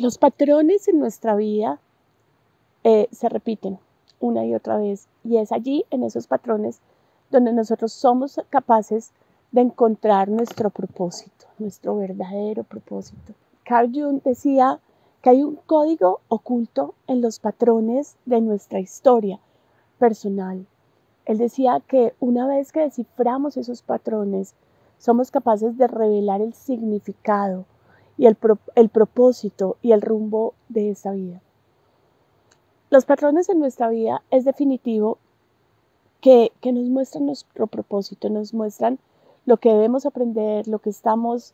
Los patrones en nuestra vida se repiten una y otra vez, y es allí, en esos patrones, donde nosotros somos capaces de encontrar nuestro propósito, nuestro verdadero propósito. Carl Jung decía que hay un código oculto en los patrones de nuestra historia personal. Él decía que una vez que desciframos esos patrones, somos capaces de revelar el significado y el propósito y el rumbo de esta vida. Los patrones en nuestra vida es definitivo que nos muestran nuestro propósito, nos muestran lo que debemos aprender, lo que estamos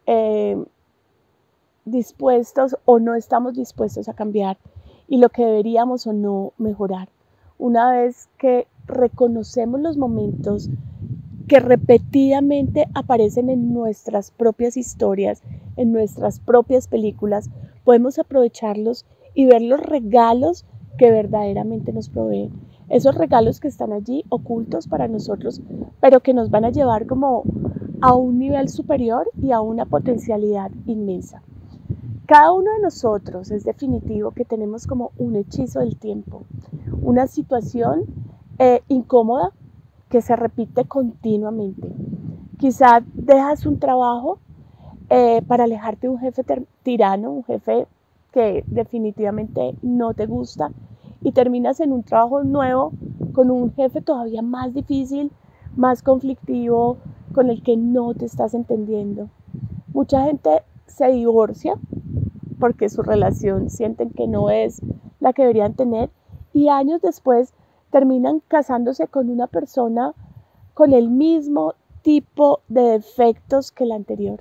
dispuestos o no estamos dispuestos a cambiar y lo que deberíamos o no mejorar. Una vez que reconocemos los momentos que repetidamente aparecen en nuestras propias historias, en nuestras propias películas, podemos aprovecharlos y ver los regalos que verdaderamente nos proveen. Esos regalos que están allí ocultos para nosotros, pero que nos van a llevar como a un nivel superior y a una potencialidad inmensa. Cada uno de nosotros es definitivo que tenemos como un hechizo del tiempo, una situación incómoda que se repite continuamente. Quizá dejas un trabajo para alejarte de un jefe tirano, un jefe que definitivamente no te gusta, y terminas en un trabajo nuevo con un jefe todavía más difícil, más conflictivo, con el que no te estás entendiendo. Mucha gente se divorcia porque su relación sienten que no es la que deberían tener, y años después terminan casándose con una persona con el mismo tipo de defectos que la anterior.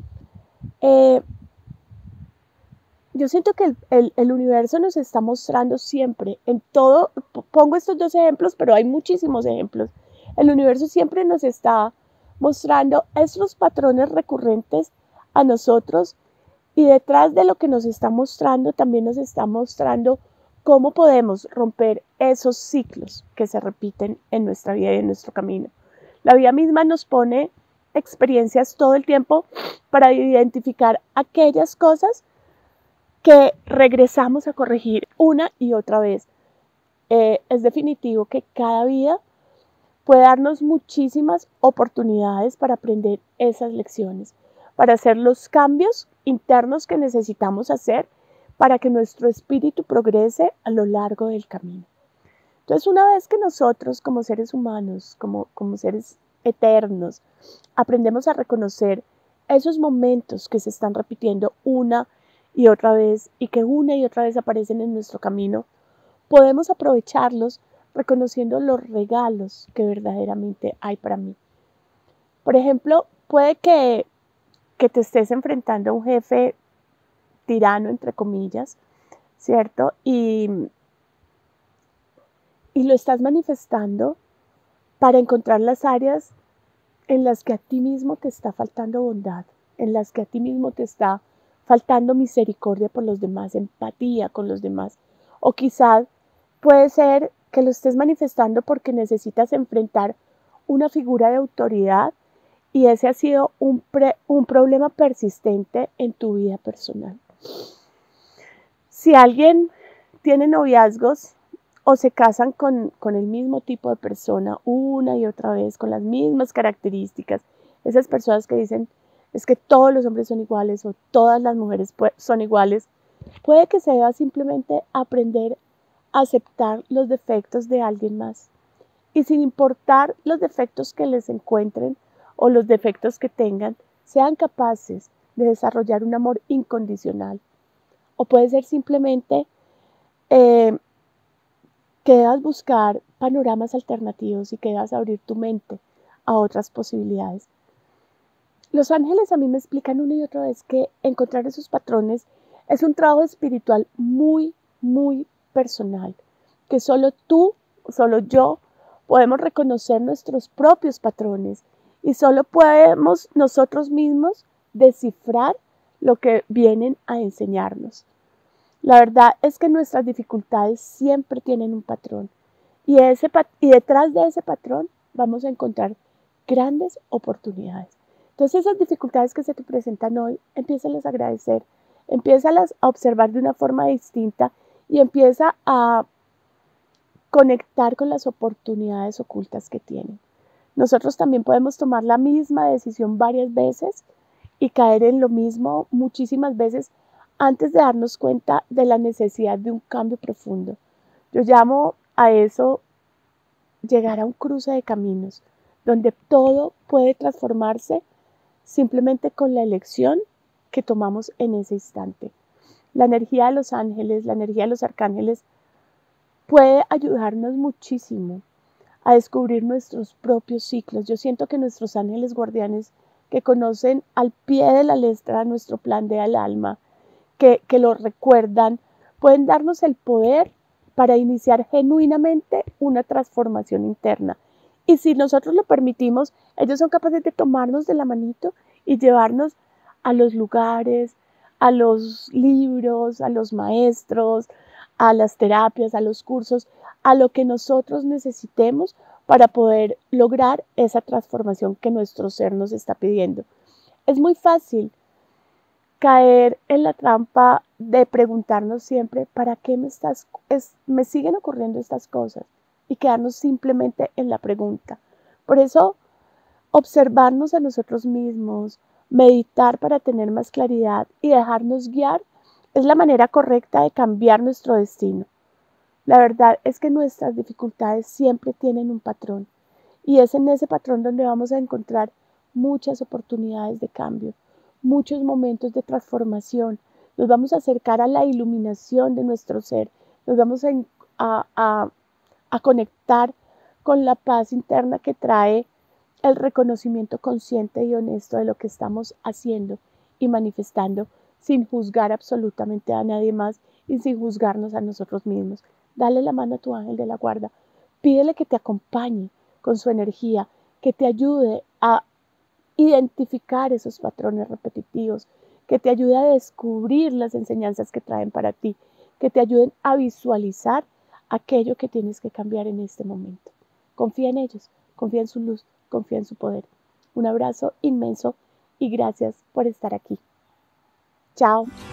Yo siento que el universo nos está mostrando siempre, en todo, pongo estos dos ejemplos, pero hay muchísimos ejemplos. El universo siempre nos está mostrando estos patrones recurrentes a nosotros, y detrás de lo que nos está mostrando, también nos está mostrando cómo podemos romper esos ciclos que se repiten en nuestra vida y en nuestro camino. La vida misma nos pone experiencias todo el tiempo para identificar aquellas cosas que regresamos a corregir una y otra vez. Es definitivo que cada vida puede darnos muchísimas oportunidades para aprender esas lecciones, para hacer los cambios internos que necesitamos hacer para que nuestro espíritu progrese a lo largo del camino. Entonces, una vez que nosotros como seres humanos, como seres eternos, aprendemos a reconocer esos momentos que se están repitiendo una y otra vez y que una y otra vez aparecen en nuestro camino, podemos aprovecharlos reconociendo los regalos que verdaderamente hay para mí. Por ejemplo, puede que te estés enfrentando a un jefe tirano, entre comillas, ¿cierto? Y lo estás manifestando para encontrar las áreas en las que a ti mismo te está faltando bondad, en las que a ti mismo te está faltando misericordia por los demás, empatía con los demás. O quizás puede ser que lo estés manifestando porque necesitas enfrentar una figura de autoridad y ese ha sido un problema persistente en tu vida personal. Si alguien tiene noviazgos o se casan con el mismo tipo de persona una y otra vez, con las mismas características, esas personas que dicen es que todos los hombres son iguales o todas las mujeres son iguales, puede que se deba simplemente aprender a aceptar los defectos de alguien más. Y sin importar los defectos que les encuentren o los defectos que tengan, sean capaces de desarrollar un amor incondicional. O puede ser simplemente que debas buscar panoramas alternativos y que debas abrir tu mente a otras posibilidades. Los ángeles a mí me explican una y otra vez que encontrar esos patrones es un trabajo espiritual muy, muy personal, que solo tú, solo yo, podemos reconocer nuestros propios patrones y solo podemos nosotros mismos descifrar lo que vienen a enseñarnos. La verdad es que nuestras dificultades siempre tienen un patrón y detrás de ese patrón vamos a encontrar grandes oportunidades. Entonces esas dificultades que se te presentan hoy, empiézalas a agradecer, Empieza a observar de una forma distinta y empieza a conectar con las oportunidades ocultas que tienen. Nosotros también podemos tomar la misma decisión varias veces y caer en lo mismo muchísimas veces antes de darnos cuenta de la necesidad de un cambio profundo. Yo llamo a eso llegar a un cruce de caminos, donde todo puede transformarse simplemente con la elección que tomamos en ese instante. La energía de los ángeles, la energía de los arcángeles puede ayudarnos muchísimo a descubrir nuestros propios ciclos. Yo siento que nuestros ángeles guardianes, que conocen al pie de la letra nuestro plan del alma, que lo recuerdan, pueden darnos el poder para iniciar genuinamente una transformación interna. Y si nosotros lo permitimos, ellos son capaces de tomarnos de la manito y llevarnos a los lugares, a los libros, a los maestros, a las terapias, a los cursos, a lo que nosotros necesitemos para poder lograr esa transformación que nuestro ser nos está pidiendo. Es muy fácil caer en la trampa de preguntarnos siempre, ¿para qué me siguen ocurriendo estas cosas? Y quedarnos simplemente en la pregunta. Por eso, observarnos a nosotros mismos, meditar para tener más claridad y dejarnos guiar es la manera correcta de cambiar nuestro destino. La verdad es que nuestras dificultades siempre tienen un patrón y es en ese patrón donde vamos a encontrar muchas oportunidades de cambio, muchos momentos de transformación. Nos vamos a acercar a la iluminación de nuestro ser, nos vamos a conectar con la paz interna que trae el reconocimiento consciente y honesto de lo que estamos haciendo y manifestando sin juzgar absolutamente a nadie más y sin juzgarnos a nosotros mismos. Dale la mano a tu ángel de la guarda, pídele que te acompañe con su energía, que te ayude a identificar esos patrones repetitivos, que te ayude a descubrir las enseñanzas que traen para ti, que te ayuden a visualizar aquello que tienes que cambiar en este momento. Confía en ellos, confía en su luz, confía en su poder. Un abrazo inmenso y gracias por estar aquí. Chao.